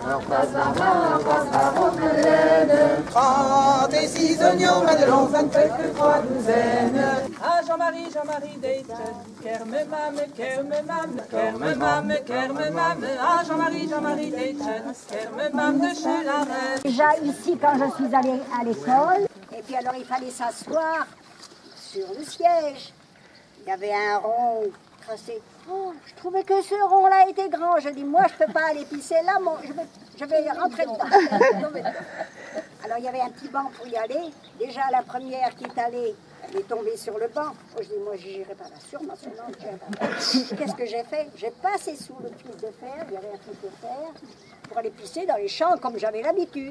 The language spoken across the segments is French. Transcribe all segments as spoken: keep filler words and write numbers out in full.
passe la main, passe la roquelaine. Trente et six oignons, Madelon, ça ne fait que trois douzaines. Ah Jean-Marie, Jean-Marie Dayton, kerme mame, kerme mame, kerme mame, kerme mame. Ah Jean-Marie, Jean-Marie Dayton, kerme mame de chez la reine. Déjà ici quand je suis allée à l'école, et puis alors il fallait s'asseoir sur le siège. Il y avait un rond tracé. Oh, je trouvais que ce rond-là était grand. Je dis, moi, je ne peux pas aller pisser là, mon, je, vais, je vais rentrer dedans. Alors, il y avait un petit banc pour y aller. Déjà, la première qui est allée, elle est tombée sur le banc. Oh, je dis, moi, je n'irai pas là, sûrement, sûrement. Qu'est-ce que j'ai fait? J'ai passé sous le fil de fer, il y avait un fil de fer, pour aller pisser dans les champs comme j'avais l'habitude.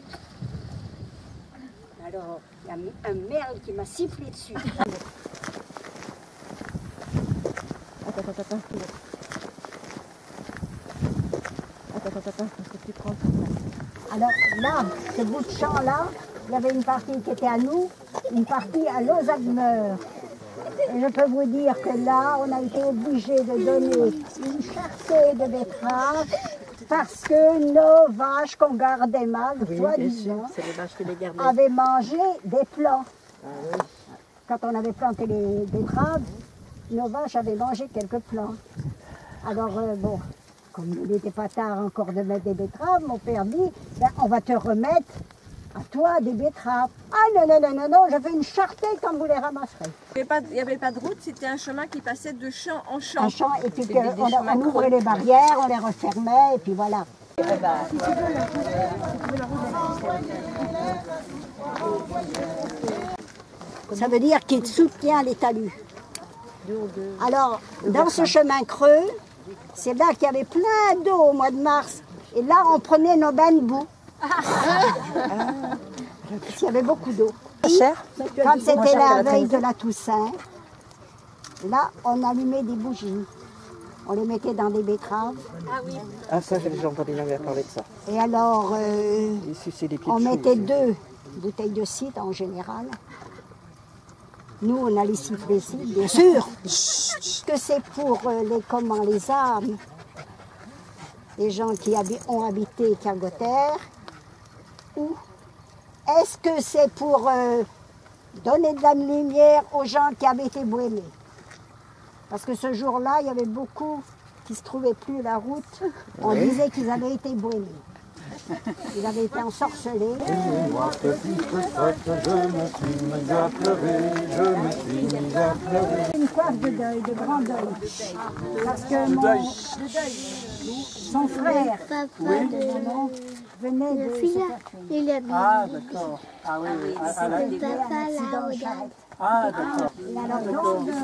Alors, il y a un merle qui m'a sifflé dessus. Attends, attends, attends. Attends, attends, attends, parce que tu prends ton place. Alors là, ce bout de champ-là, il y avait une partie qui était à nous, une partie à Lausanne-Meur. Et je peux vous dire que là, on a été obligé de donner une charretée de betteraves parce que nos vaches qu'on gardait mal, Oui, soi-disant, les avaient mangé des plants. Ah, oui. Quand on avait planté les betteraves, nos vaches avaient mangé quelques plants. Alors, euh, bon, comme il n'était pas tard encore de mettre des betteraves, mon père dit, ben, on va te remettre à toi des betteraves. Ah non, non, non, non, non, je fais une charretée quand vous les ramasserez. Il n'y avait pas de route, c'était un chemin qui passait de champ en champ. Un champ, et puis que, on, on ouvrait les barrières, on les refermait, et puis voilà. Ça veut dire qu'il soutient les talus. Alors, dans ce chemin creux, c'est là qu'il y avait plein d'eau au mois de mars. Et là, on prenait nos bains de boue. Il y avait beaucoup d'eau. Quand c'était la veille de la Toussaint, là, on allumait des bougies. On les mettait dans des betteraves. Ah oui. Ah ça, j'ai déjà entendu ma mère parler de ça. Et alors, euh, on mettait deux bouteilles de cidre en général. Nous, on allait siffler cidre, bien sûr. Est-ce que c'est pour euh, les, comment, les âmes, les gens qui habi ont habité Cargotère, ou est-ce que c'est pour euh, donner de la lumière aux gens qui avaient été brûlés? Parce que ce jour-là, il y avait beaucoup qui ne se trouvaient plus la route. On oui. disait qu'ils avaient été brûlés. Ils avaient été ensorcelés. Moi, petite sotte, je me suis mise à pleurer, je me suis mise à pleurer. Une coiffe de deuil, de grand deuil. Parce que mon, son frère, oui. maman, venait de se faire tuer. Ah, d'accord. Ah oui, oui. C'était un accident de charrette. Ah, d'accord. Et alors, dans le...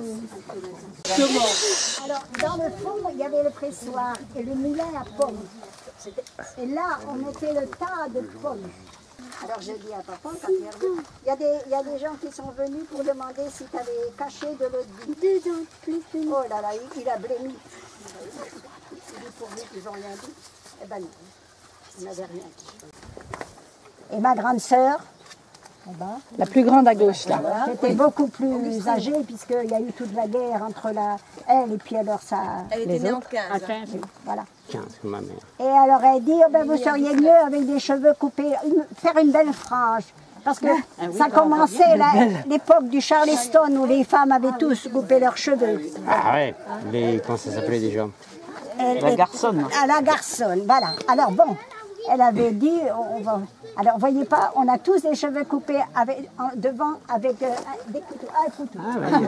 alors, dans le fond, il y avait le pressoir et le moulin à pommes. Et là, on mettait le tas de pommes. Alors, je dis à papa, quand il est revenu, il y a des, il y a des gens qui sont venus pour demander si tu avais caché de l'eau de vie. Oh là là, il, il a blémi. Il dit pour lui qu'ils n'ont rien dit. Eh ben non, il n'avait rien dit. Et ma grande sœur, La plus grande à gauche, là. c'était beaucoup plus âgée, puisqu'il y a eu toute la guerre entre la, elle et puis alors ça... Elle était née en quinze. Voilà. quinze, ma mère. Et alors elle dit, oh ben, vous seriez mieux avec des cheveux coupés, une- faire une belle frange. Parce que ça commençait l'époque du Charleston où les femmes avaient tous coupé leurs cheveux. Ah ouais, les, comment ça s'appelait déjà? Elle- La elle- garçonne. À la garçonne, voilà. Alors bon, elle avait dit, on va... Alors, voyez pas, on a tous les cheveux coupés avec, en, devant avec euh, un- des couteaux. Ah, un couteau.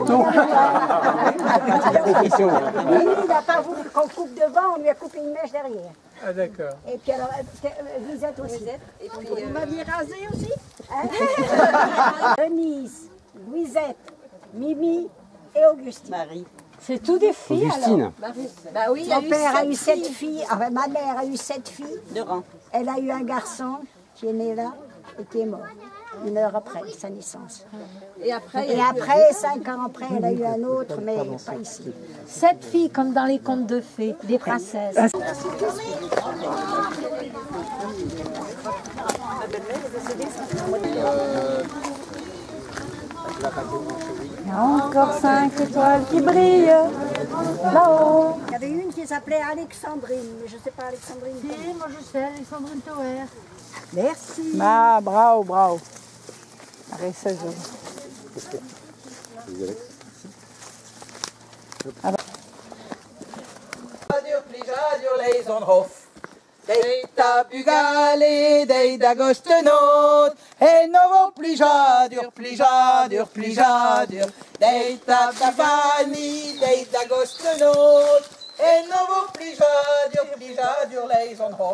Lui, il n'a pas voulu qu'on coupe devant, on lui a coupé une mèche derrière. Ah, d'accord. Et puis alors, euh, euh, Lisette aussi. Et puis, Vous euh, m'aviez rasé aussi hein? Denise, Louisette, Mimi et Augustine. Marie. C'est tout des filles Augustine. bah oui, il y a Mon eu père a sept eu sept filles. filles, enfin, ma mère a eu sept filles. De rang. Elle a eu un garçon qui est né là et qui est mort une heure après sa naissance. Et après, il y Et a eu- après, cinq ans après, elle a eu un autre, mais pas ici. Sept filles comme dans les contes de fées, des princesses. Il y a encore cinq étoiles qui brillent là-haut. avait une qui s'appelait Alexandrine, mais je ne sais pas Alexandrine. Si, moi je sais, Alexandrine Toer. Merci. Ah, bravo, bravo. Marissa Jo. Plijadur Leisonhof. Deita Bugale, Deida Gostenot, et novo Plijadur, Plijadur, Plijadur, Deita Bugani, Deida Gostenot, et novo Plijadur, Plijadur Leisonhof.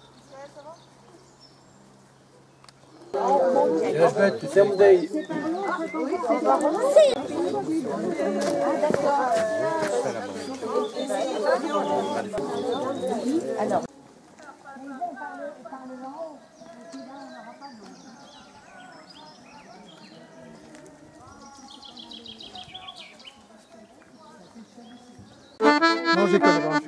Alors. Non, j'ai pas le droit.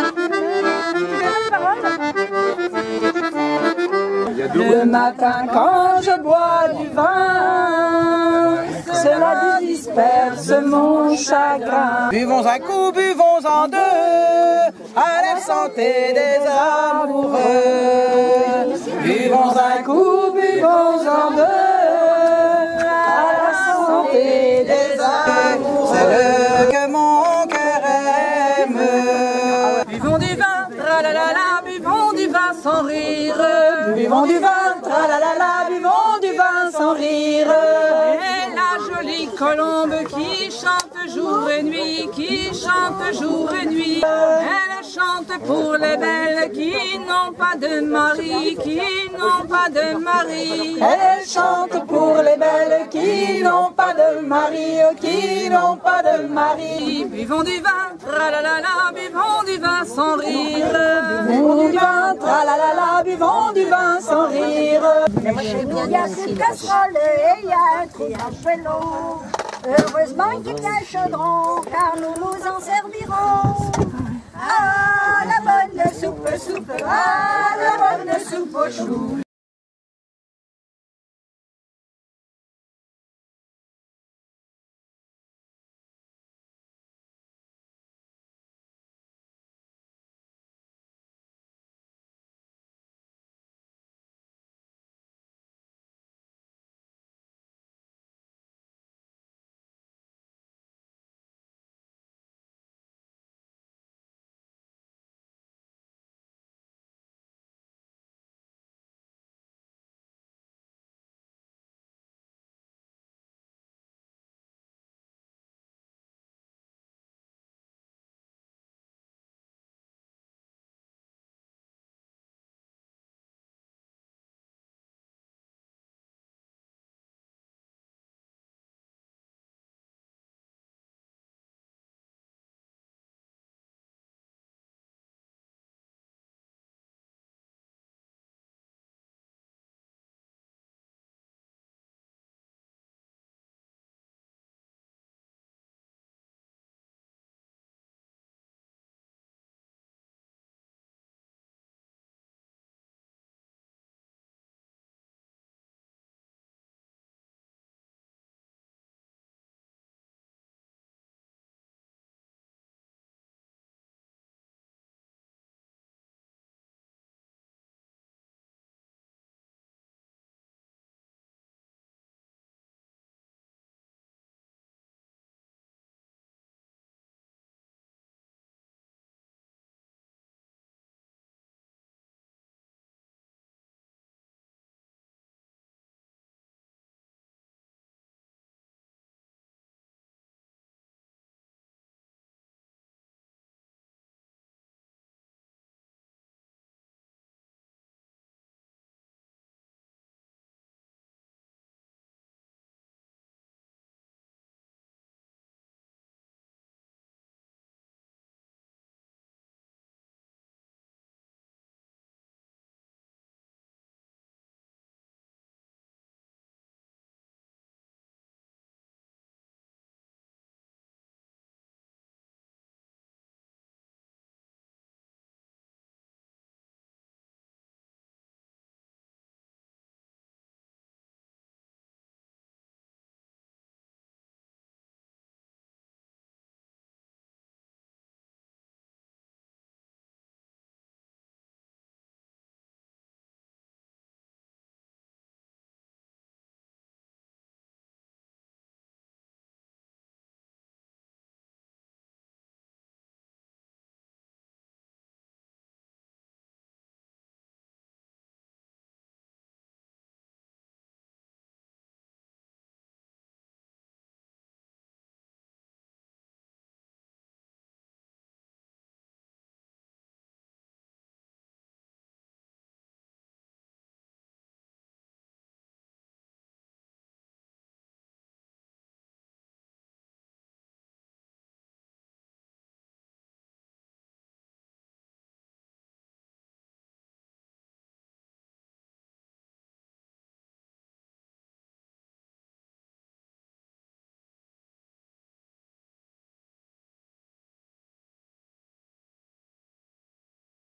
Le matin quand je bois du vin, cela disperse mon chagrin. Buvons un coup, buvons en deux, à la santé des amoureux. Buvons un coup, buvons en deux, à la santé des amoureux. C'est le que mon cœur aime. Buvons du vin, tralalala, buvons du vin sans rire. Buvons du vin, tralalala, buvons du vin sans rire. Et la jolie colombe qui chante jour et nuit, qui chante jour et nuit. Elle chante pour les belles qui n'ont pas de mari, qui n'ont pas de mari. Elle chante pour les belles qui n'ont pas de mari, qui n'ont pas de mari. Buvons du vin, tralalala, buvons du vin sans rire. Buvons du vin, tralalala, buvons du vin sans rire. Il y a une casserole et il y a un trou dans l'eau. Heureusement qu'il y a un chaudron, car nous nous en servirons. Ah, la bonne soupe, soupe, ah, la bonne soupe au chou.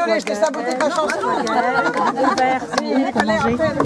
désolée, je t'ai saboté ta chanson.